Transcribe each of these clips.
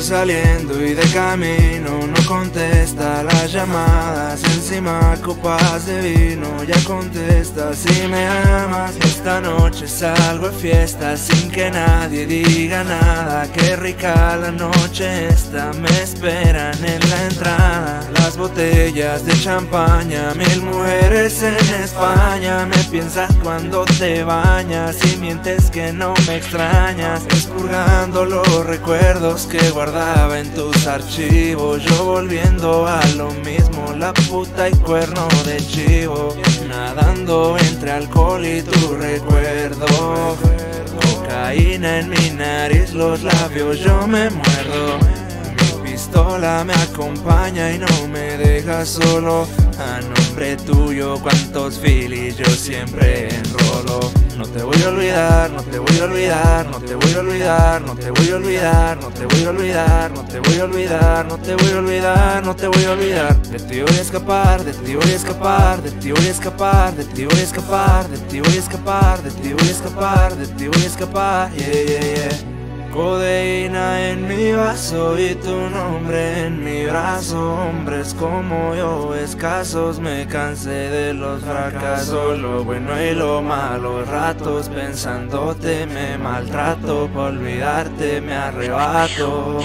saliendo y de camino, no contesta las llamadas, encima copas de vino, ya contesta si me amas. Esta noche salgo de fiesta sin que nadie diga nada, qué rica la noche esta, me esperan en la entrada. Las botellas de champaña, 1000 mujeres en España, me piensas cuando te bañas y mientes que no me extrañas, expurgando los recuerdos que guardaba en tus archivos, yo volviendo a lo mismo, la puta y cuerno de chivo, nadando entre alcohol y tu recuerdo, cocaína en mi nariz, los labios yo me muerdo, mi pistola me acompaña y no me deja solo, a nombre tuyo cuantos filis yo siempre enrolo. No te voy a olvidar, no te voy a olvidar, no te voy a olvidar, no te voy a olvidar, no te voy a olvidar, no te voy a olvidar, no te voy a olvidar, no te voy a olvidar. De ti voy a escapar, de ti voy a escapar, de ti voy a escapar, de ti voy a escapar, de ti voy a escapar, de ti voy a escapar, de ti voy a escapar, yeah, yeah, yeah. Codeína en mi vaso y tu nombre en mi brazo, hombres como yo escasos, me cansé de los fracasos, lo bueno y lo malo, ratos pensándote me maltrato, por olvidarte me arrebato.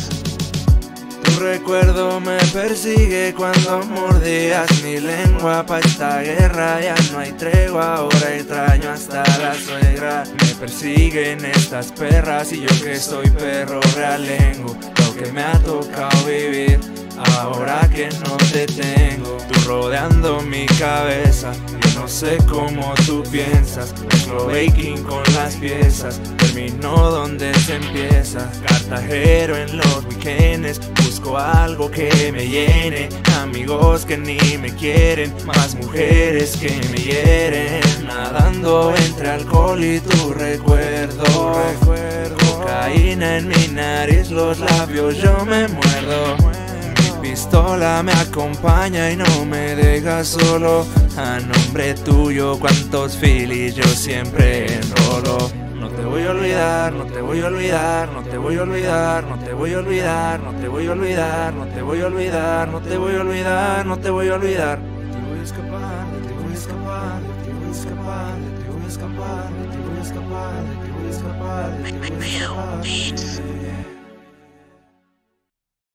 Tu recuerdo me persigue cuando mordías mi lengua, pa' esta guerra ya no hay tregua, ahora extraño hasta la suegra. Me persiguen estas perras y yo que soy perro realengo, lo que me ha tocado vivir, ahora que no te tengo. Tú rodeando mi cabeza, yo no sé cómo tú piensas, mezclo baking con las piezas, termino donde se empieza, cartajero en los weekends, busco algo que me llene, amigos que ni me quieren, más mujeres que me hieren, nadando entre alcohol y tu recuerdo, cocaína en mi nariz, los labios yo me muerdo, mi pistola me acompaña y no me deja solo, a nombre tuyo cuantos filis yo siempre enrolo. No te voy a olvidar, no te voy a olvidar, no te voy a olvidar, no te voy a olvidar, no te voy a olvidar, no te voy a olvidar, no te voy a olvidar, no te voy a olvidar. De ti voy a escapar, de ti voy a escapar, de ti voy a escapar, de ti voy a escapar, de ti voy a escapar, de ti voy a escapar, de ti voy a escapar.